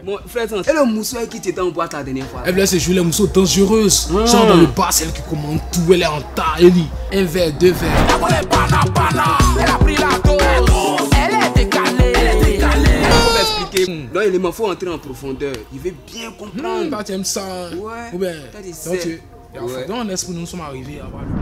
Mon frère, et le mousseau qui t'était en boîte la dernière fois. Elle voulait se jouer les mousseaux dangereuses. Genre dans le bar, c'est elle qui commande tout. Elle est en tas. Elle dit un verre, deux verres. Elle a pris la dose. Elle est décalée. Faut m'expliquer. Non, il faut entrer en profondeur. Il veut bien comprendre. Bah, tu aimes ça. Ouais. Ou bien, T'as dit donc c'est. on laisse pour nous sommes arrivés.